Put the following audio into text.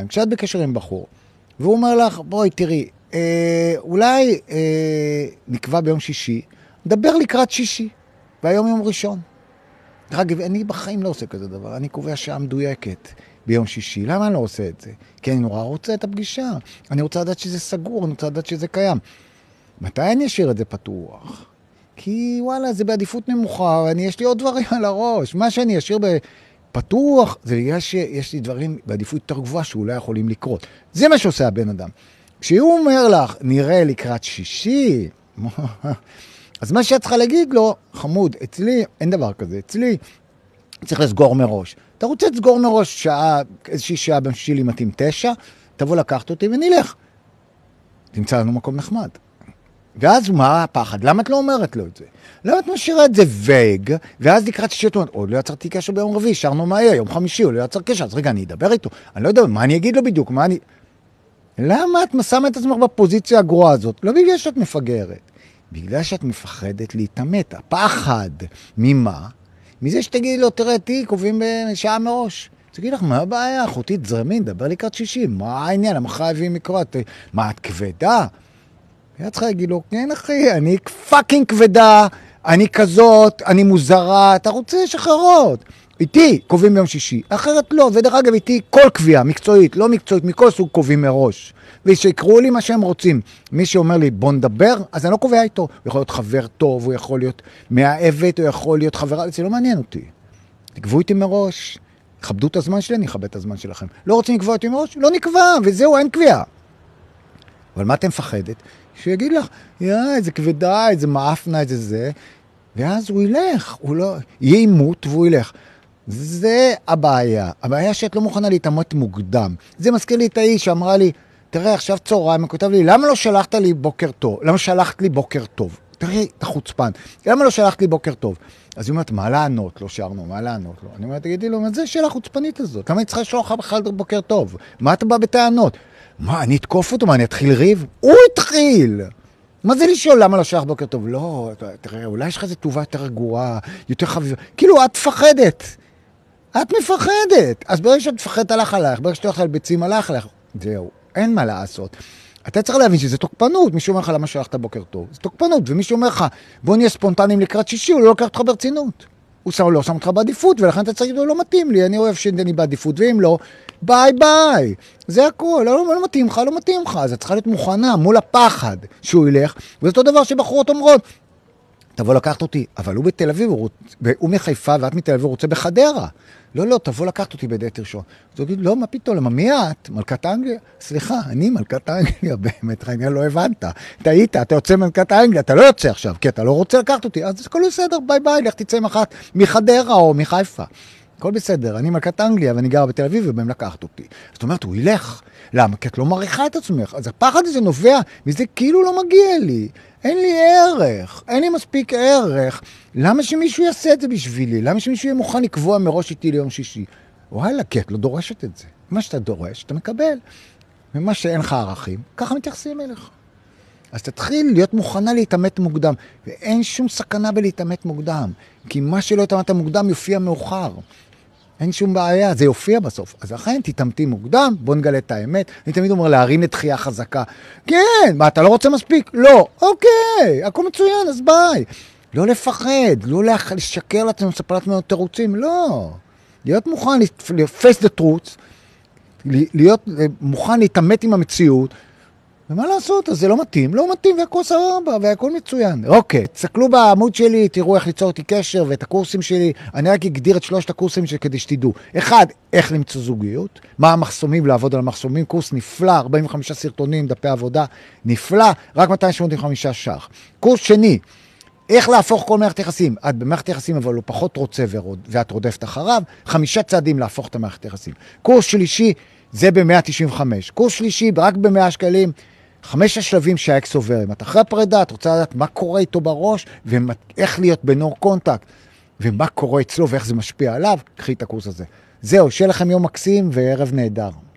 כשאת בקשר עם בחור, והוא אומר לך, בואי תראי, אולי נקבע ביום שישי, נדבר לקראת שישי, והיום יום ראשון. אגב, אני בחיים לא עושה כזה דבר, אני קובע שעה מדויקת ביום שישי. למה אני לא עושה את זה? כי אני נורא רוצה את הפגישה. אני רוצה לדעת שזה סגור, אני רוצה לדעת שזה קיים. מתי אני אשאיר את זה פתוח? כי וואלה, זה בעדיפות נמוכה, יש לי עוד דברים על הראש. מה שאני אשאיר פתוח, זה בגלל שיש לי דברים בעדיפות יותר גבוהה שאולי יכולים לקרות. זה מה שעושה הבן אדם. כשהוא אומר לך, נראה לקראת שישי, אז מה שאת צריכה להגיד לו, חמוד, אצלי אין דבר כזה, אצלי צריך לסגור מראש. אתה רוצה לסגור מראש שעה, איזושהי שעה בשישי לי מתאים 9, תבוא לקחת אותי ונלך. תמצא לנו מקום נחמד. ואז מה הפחד? למה את לא אומרת לו את זה? למה את משאירה את זה וייג, ואז לקראת שישי, עוד לא יצרתי קשר ביום רביעי, שרנו מהר, יום חמישי, הוא לא יצר קשר, אז רגע, אני אדבר איתו, אני לא יודע, מה אני אגיד לו בדיוק, למה את שמה את עצמך בפוזיציה הגרועה הזאת? לא בגלל שאת מפגרת, בגלל שאת מפחדת להתאמת. הפחד, ממה? מזה שתגיד לו, תראה, קובעים בשעה מראש. תגיד לך, מה הבעיה? אחותי תזרמין, דבר לקראת שישי, מה העניין? למה חייבים לקראת? מה, את כבדה? ואת צריכה להגיד לו, כן אחי, אני פאקינג כבדה, אני כזאת, אני מוזרה, אתה רוצה שחררות. איתי קובעים ביום שישי, אחרת לא, ודרך אגב איתי כל קביעה, מקצועית, לא מקצועית, מכל סוג קובעים מראש. ושיקראו לי מה שהם רוצים. מי שאומר לי, בוא נדבר, אז אני לא קובע איתו. הוא יכול להיות חבר טוב, הוא יכול להיות מאהבת, הוא יכול להיות חברה, זה לא מעניין אותי. תקבעו איתי מראש, כבדו את הזמן שלי, אני אכבד את הזמן שלכם. לא רוצים לקבוע איתי מראש? לא נקבע, וזהו, אין קביעה. אבל מה אתם מפחדת? שהוא יגיד לך, איזה כבדה, איזה מאפנה, איזה זה, ואז הוא ילך, הוא לא, יהיה עימות והוא ילך. זה הבעיה. הבעיה שאת לא מוכנה להתאמת מוקדם. זה מזכיר לי את האיש שאמרה לי, תראה, עכשיו צהריים, הוא כותב לי, למה לא שלחת לי בוקר טוב? למה שלחת לי בוקר טוב? תראה, אתה חוצפן. למה לא שלחת לי בוקר טוב? אז היא אומרת, מה לענות? לא שרנו, מה לענות? לא. אני אומרת, תגידי לו, מה זה שאלה חוצפנית הזאת? למה היא צריכה לשלוח לך בכלל בוקר טוב? מה אתה בא בטענות? מה, אני אתקוף אותו? מה, אני אתחיל ריב? הוא התחיל! מה זה לשאול? למה לא שלח בוקר טוב? לא, תראה, אולי יש לך איזו טובה יותר רגועה, יותר חביבה. כאילו, את מפחדת. את מפחדת. אז ברגע שאת מפחדת הלך עליך, ברגע שאת הולכת על ביצים הלך עליך, זהו, אין מה לעשות. אתה צריך להבין שזה תוקפנות. מישהו אומר לך למה שלחת בוקר טוב. זה תוקפנות, ומישהו אומר לך, בוא נהיה ספונטניים לקראת שישי, הוא לא לוקח אותך ברצינות. הוא לא שם אותך בעדיפות, ולכן אתה צריך להגיד, לא מתאים לי, אני אוהב שאני בעדיפות, ואם לא, ביי ביי. זה הכל, לא מתאים לך, לא מתאים לך. אז את צריכה להיות מוכנה מול הפחד שהוא ילך, וזה אותו דבר שבחורות אומרות, תבוא לקחת אותי, אבל הוא בתל אביב, הוא מחיפה, ואת מתל אביב, הוא רוצה בחדרה. לא, תבוא לקחת אותי בדעת ראשון. אז הוא יגיד, לא, מה פתאום, למה מי את? מלכת אנגליה? סליחה, אני מלכת אנגליה, באמת, רגע, לא הבנת. טעית, אתה יוצא מלכת אנגליה, אתה לא יוצא עכשיו, כי אתה לא רוצה לקחת אותי, אז הכל בסדר, ביי ביי, לך תצא מחדרה או מחיפה. הכל בסדר, אני מלכת אנגליה, ואני גרה בתל אביב, ובהם לקחת אותי. זאת אומרת, הוא ילך. למה? כי את לא מעריכה את עצמך. אז הפחד הזה נובע, וזה כאילו לא מגיע לי. אין לי ערך, אין לי מספיק ערך. למה שמישהו יעשה את זה בשבילי? למה שמישהו יהיה מוכן לקבוע מראש איתי ליום שישי? וואלה, כי את לא דורשת את זה. מה שאתה דורש, אתה מקבל. ומה שאין לך ערכים, ככה מתייחסים אליך. אז תתחיל להיות מוכנה להתאמת מוקדם. ואין שום סכנה בלהתאמת מוקדם. כי מה שלא התאמת מוקדם יופיע מאוחר. אין שום בעיה, זה יופיע בסוף. אז לכן תתאמתי מוקדם, בוא נגלה את האמת. אני תמיד אומר להרים לתחייה חזקה. כן, מה, אתה לא רוצה מספיק? לא. אוקיי, הכל מצוין, אז ביי. לא לפחד, לא לשקר לעצמנו, לספר לעצמנו תירוצים, לא. להיות מוכן, face the truth, להיות מוכן להתאמת עם המציאות, ומה לעשות? אז זה לא מתאים, והכל סבבה, והכל מצוין. אוקיי, תסתכלו בעמוד שלי, תראו איך ליצור איתי קשר, ואת הקורסים שלי, אני רק אגדיר את 3 הקורסים שלי כדי שתדעו. 1, איך למצוא זוגיות, מה המחסומים, לעבוד על המחסומים, קורס נפלא, 45 סרטונים, דפי עבודה, נפלא, רק 285 ש"ח. קורס שני, איך להפוך כל מערכת יחסים. את במערכת יחסים אבל הוא פחות רוצה ואת רודפת אחריו, 5 צעדים להפוך את המערכת יחסים. קורס שלישי, זה ב-195. קורס שלישי, רק ב-100 שקלים, 5 השלבים שהאקס עובר. אם את אחרי הפרידה, את רוצה לדעת מה קורה איתו בראש, ואיך להיות בנור קונטקט, ומה קורה אצלו ואיך זה משפיע עליו, קחי את הקורס הזה. זהו, שיהיה לכם יום מקסים וערב נהדר.